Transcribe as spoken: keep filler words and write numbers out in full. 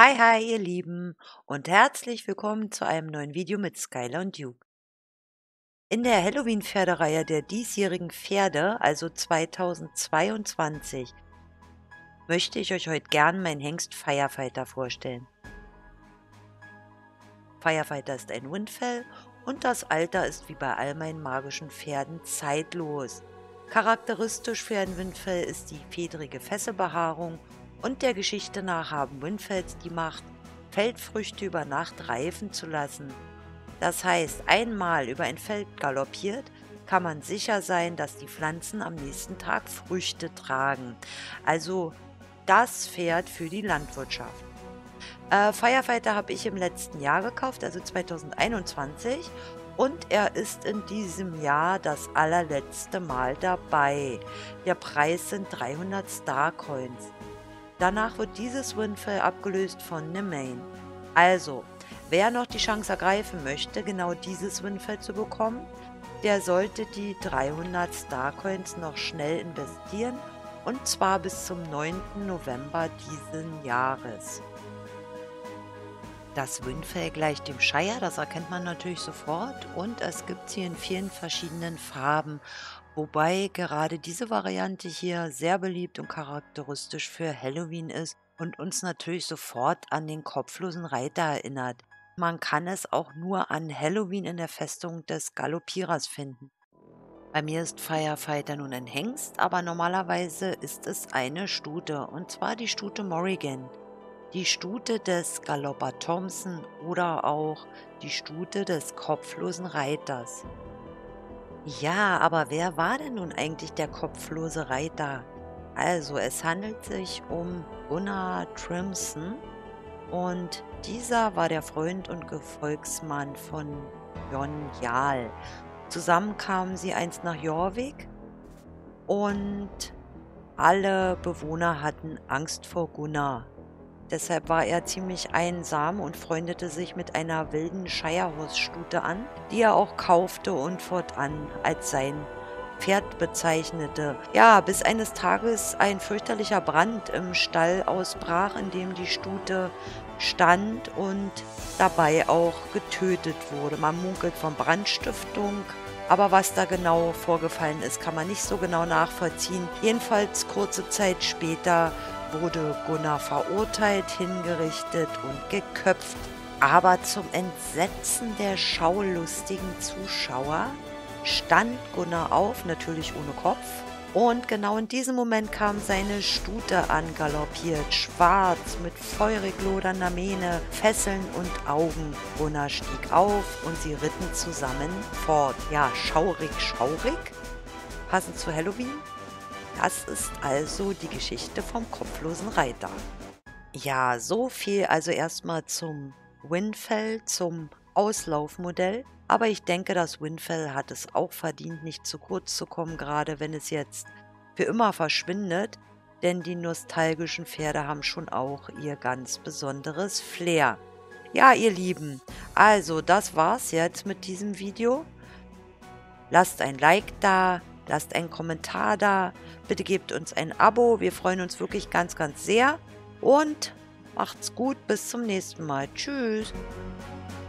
Hi, hi, ihr Lieben und herzlich willkommen zu einem neuen Video mit Skylar und Duke. In der Halloween-Pferdereihe der diesjährigen Pferde, also zweitausendzweiundzwanzig, möchte ich euch heute gern meinen Hengst Firefighter vorstellen. Firefighter ist ein Windfell und das Alter ist wie bei all meinen magischen Pferden zeitlos. Charakteristisch für ein Windfell ist die fedrige Fesselbehaarung und der Geschichte nach haben Windfells die Macht, Feldfrüchte über Nacht reifen zu lassen. Das heißt, einmal über ein Feld galoppiert, kann man sicher sein, dass die Pflanzen am nächsten Tag Früchte tragen. Also das Pferd für die Landwirtschaft. Äh, Firefighter habe ich im letzten Jahr gekauft, also zweitausendeinundzwanzig. Und er ist in diesem Jahr das allerletzte Mal dabei. Der Preis sind dreihundert Star Coins. Danach wird dieses Windfell abgelöst von Nemain. Also, wer noch die Chance ergreifen möchte, genau dieses Windfell zu bekommen, der sollte die dreihundert Star Coins noch schnell investieren, und zwar bis zum neunten November diesen Jahres. Das Windfell gleicht dem Shire, das erkennt man natürlich sofort, und es gibt sie in vielen verschiedenen Farben, wobei gerade diese Variante hier sehr beliebt und charakteristisch für Halloween ist und uns natürlich sofort an den kopflosen Reiter erinnert. Man kann es auch nur an Halloween in der Festung des Galoppierers finden. Bei mir ist Firefighter nun ein Hengst, aber normalerweise ist es eine Stute, und zwar die Stute Morrigan. Die Stute des Galopper Thompson oder auch die Stute des kopflosen Reiters. Ja, aber wer war denn nun eigentlich der kopflose Reiter? Also, es handelt sich um Gunnar Trimson, und dieser war der Freund und Gefolgsmann von Jon Jarl. Zusammen kamen sie einst nach Jorvik und alle Bewohner hatten Angst vor Gunnar. Deshalb war er ziemlich einsam und freundete sich mit einer wilden Shirehorse-Stute an, die er auch kaufte und fortan als sein Pferd bezeichnete. Ja, bis eines Tages ein fürchterlicher Brand im Stall ausbrach, in dem die Stute stand und dabei auch getötet wurde. Man munkelt von Brandstiftung, aber was da genau vorgefallen ist, kann man nicht so genau nachvollziehen. Jedenfalls kurze Zeit später wurde Gunnar verurteilt, hingerichtet und geköpft. Aber zum Entsetzen der schaulustigen Zuschauer stand Gunnar auf, natürlich ohne Kopf. Und genau in diesem Moment kam seine Stute angaloppiert, schwarz, mit feurig lodernder Mähne, Fesseln und Augen. Gunnar stieg auf und sie ritten zusammen fort. Ja, schaurig, schaurig. Passend zu Halloween. Das ist also die Geschichte vom kopflosen Reiter. Ja, so viel also erstmal zum Windfell, zum Auslaufmodell. Aber ich denke, das Windfell hat es auch verdient, nicht zu kurz zu kommen, gerade wenn es jetzt für immer verschwindet. Denn die nostalgischen Pferde haben schon auch ihr ganz besonderes Flair. Ja, ihr Lieben, also das war's jetzt mit diesem Video. Lasst ein Like da. Lasst einen Kommentar da, bitte gebt uns ein Abo, wir freuen uns wirklich ganz, ganz sehr und macht's gut, bis zum nächsten Mal. Tschüss!